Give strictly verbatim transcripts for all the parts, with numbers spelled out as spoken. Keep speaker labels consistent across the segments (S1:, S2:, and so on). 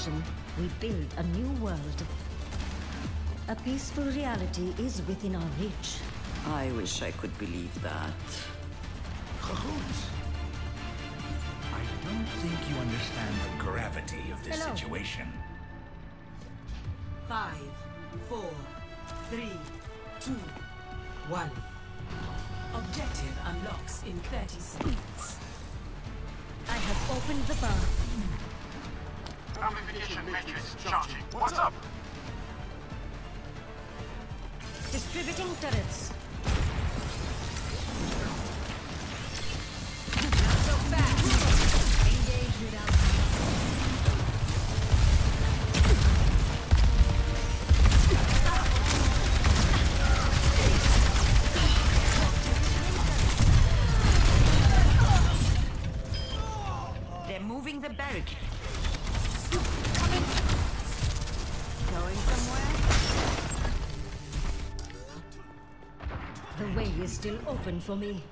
S1: creation, we build a new world. A peaceful reality is within our reach.
S2: I wish I could believe that.
S3: Khut! I don't think you understand the gravity of this
S1: Hello.
S3: situation.
S4: Five, four, three, two, one. Objective unlocks in thirty seconds.
S1: I have opened the bar.
S5: Amplification matrix charging. What's up?
S1: Distributing turrets.
S4: Not so fast. Engage without.
S2: They're moving the barricade.
S1: Going somewhere? The way is still open for me.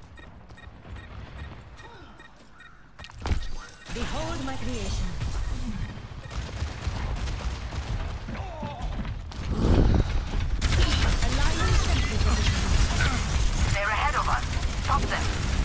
S1: Behold my creation. Alliance sentry position.
S5: They're ahead of us. Stop them.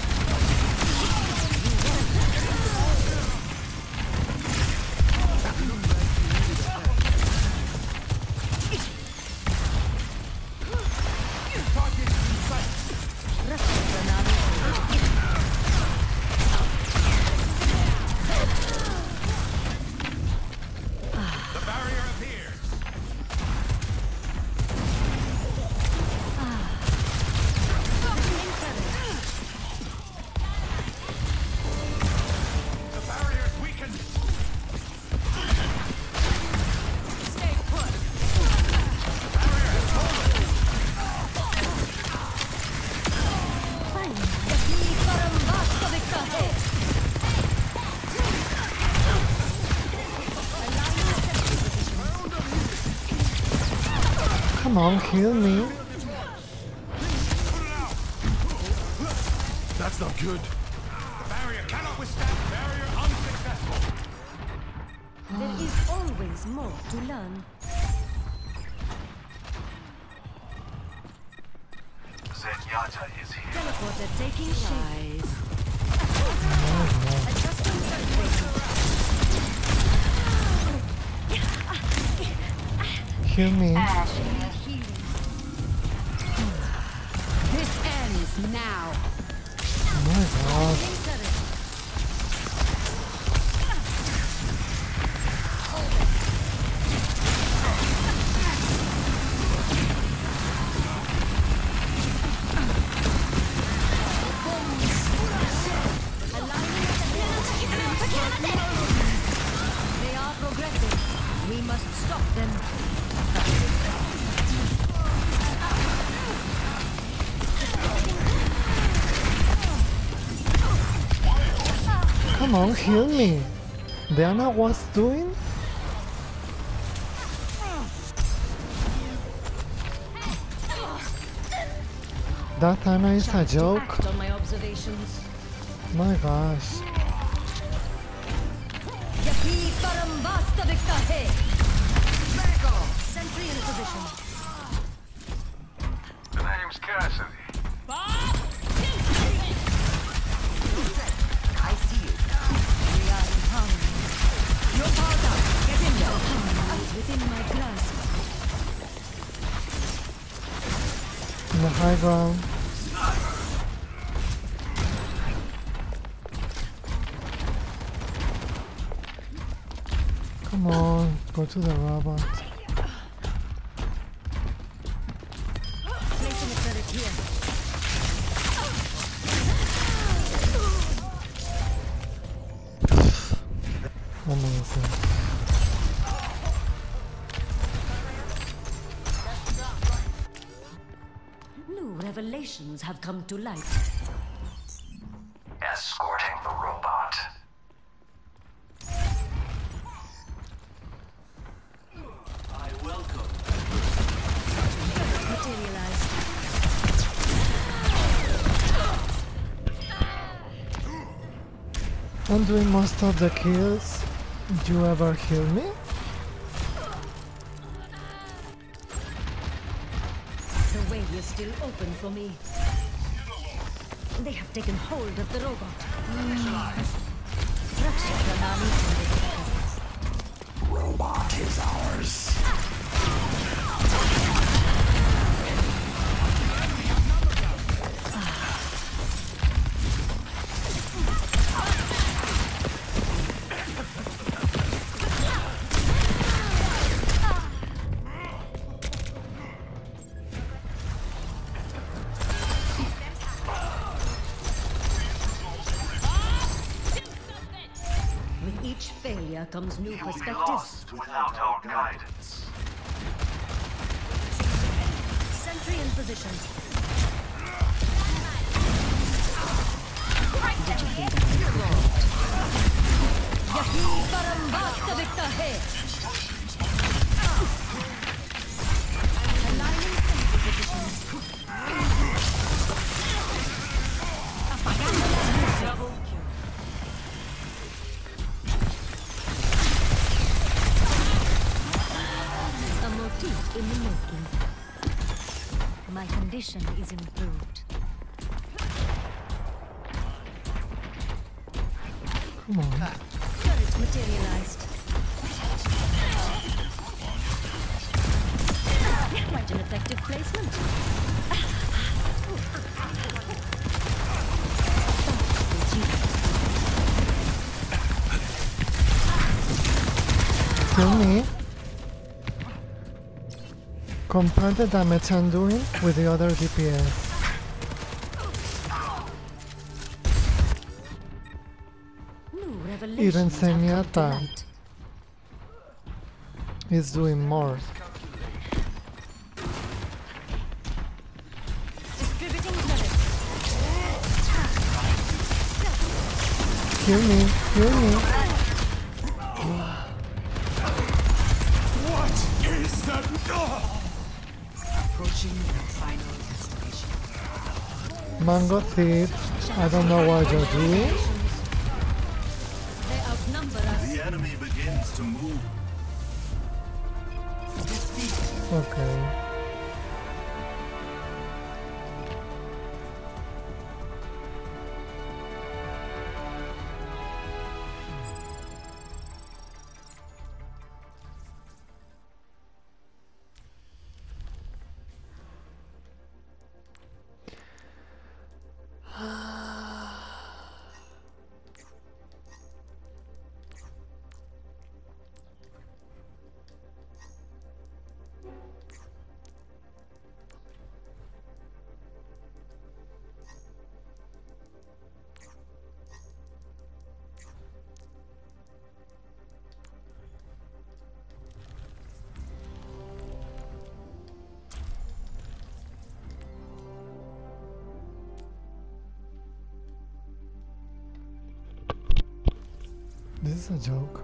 S3: The barrier appears. The barrier's weakened.
S4: Stay put.
S6: Come on, kill me.
S3: That's not good. The barrier cannot withstand. Barrier unsuccessful.
S1: There is always more to learn.
S5: Zenyatta is here.
S1: Teleporter taking shape. Adjusting surface.
S6: Kill me.
S4: This ends now.
S6: Oh my god.
S1: They are progressing. We must stop them.
S6: Come on, heal me. Diana was doing? That Ana is a joke.
S1: Act on my observations.
S6: My gosh.
S1: Yapi Parambasta Viktahe. Sentry in position.
S5: The name's Cassidy.
S2: I see you.
S1: We are in harmony. You're powered up. Get in there. Harmony is within my grasp.
S6: In the high ground. Come on, go to the robot.
S1: Placing a turret here.
S6: Amazing.
S1: New revelations have come to light.
S5: Escorting the robot. I welcome.
S1: Materialized.
S6: I'm doing most of the kills. Did you ever heal me?
S1: The way is still open for me. They have taken hold of the robot. Raksha Pranali from the
S3: Robot is ours.
S1: With each failure comes new
S5: You will be
S1: perspectives.
S5: lost without our guidance.
S1: Sentry in position. यही परम वास्तविकता है. Aligning sentry positions. Apagando las luces. A motif in the making. My condition is improved.
S6: Come on.
S1: Turret materialized. Quite an effective placement.
S6: Kill me. Compare the damage I'm doing with the other D P S.
S1: New revelations
S6: Even
S1: have come to
S6: Zenyatta
S1: light.
S6: is doing more.
S1: Distributing credits.
S6: Kill me, kill me.
S3: What is that?
S2: Approaching the final destination.
S6: Mango Thief, I don't know what you're doing.
S1: They outnumber us.
S3: The enemy begins to move.
S6: Okay. This is a joke.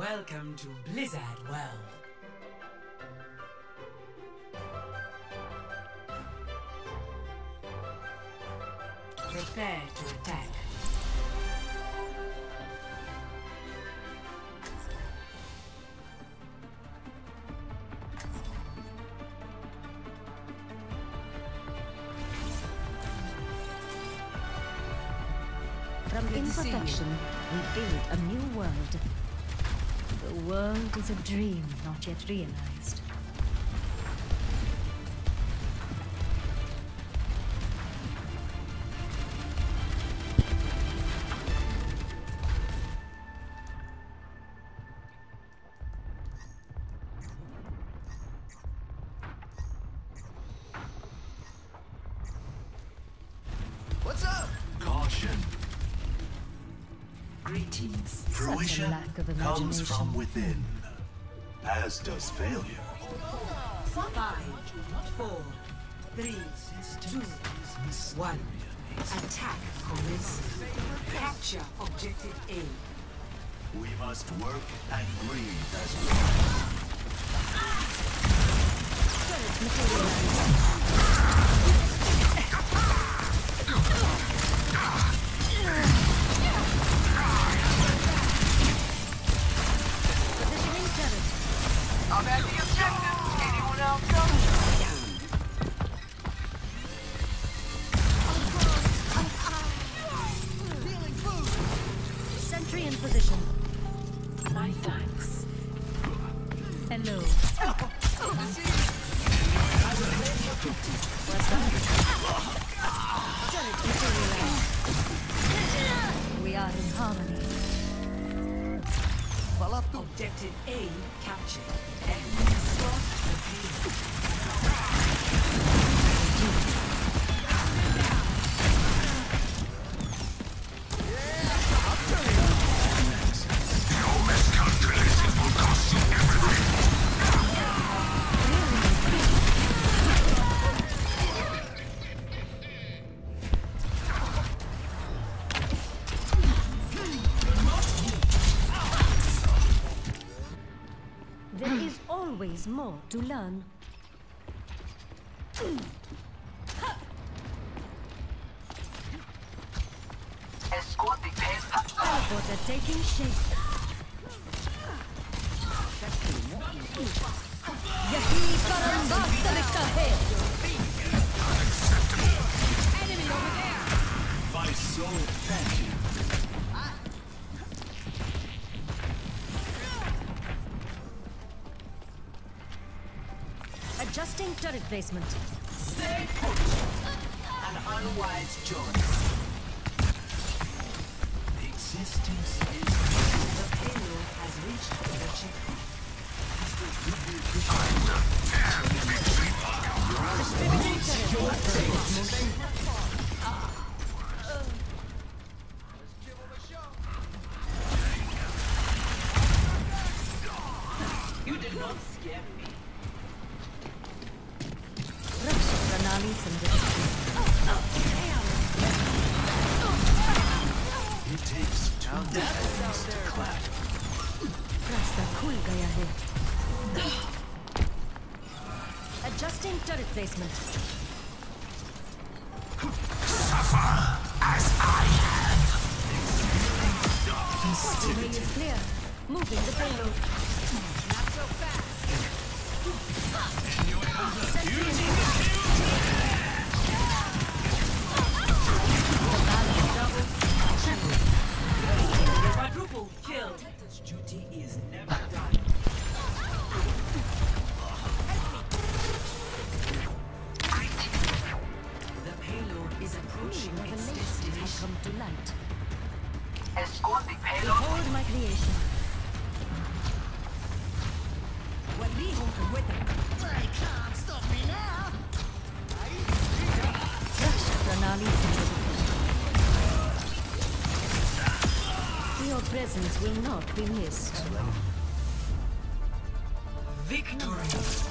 S2: Welcome to Blizzard World. Prepare to attack.
S1: From
S2: Good to see you.
S1: imperfection, we build a new world. The world is a dream not yet realized.
S3: What's up? Caution.
S2: Greetings.
S3: Fruition
S1: lack of
S3: comes
S1: imagination.
S3: from within, as does failure.
S2: Five, four, three, two, one. Attack commences. Capture objective A.
S3: We must work and breathe as one.
S1: Positioning turret.
S5: I'm at the objective. Anyone else know?
S1: Sentry in position.
S2: My thanks.
S1: Hello. Turret materialized. We are in harmony.
S2: Objective A captured. Enemy slot revealed.
S1: There is always more to learn.
S5: Escort the pace.
S1: Teleporter taking shape. Yahi Karambasta Vikahe.
S3: My soul, thank you.
S1: Adjusting turret placement.
S2: Stay put. An unwise choice.
S3: Existence is
S2: The payload has reached the checkpoint. You did not scare me.
S1: Raksha Pranali Sandhya.
S3: It takes two hands to clap.
S1: Rasta khul gaya hai. Adjusting turret placement. The way is clear. Moving the payload. Not so fast. Sentry in the balance double.
S2: Quadruple kill. This duty is never done. The payload is approaching its
S1: Revelations have
S2: destination.
S1: come to light.
S5: Escort the payload.
S1: Behold my creation. Raksha Pranali Sandhya. Your presence will not be missed.
S2: Victory!